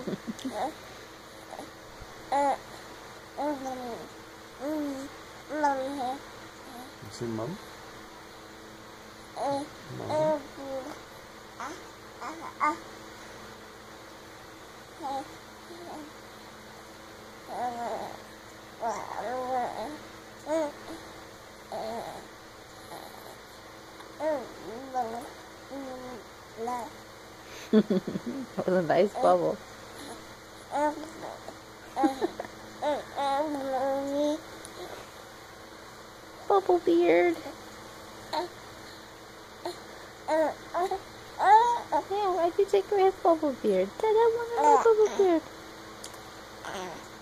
See mom? Mom? That was a nice bubble. Bubble beard. Yeah, why'd you take away his bubble beard? Dad, I want a bubble beard.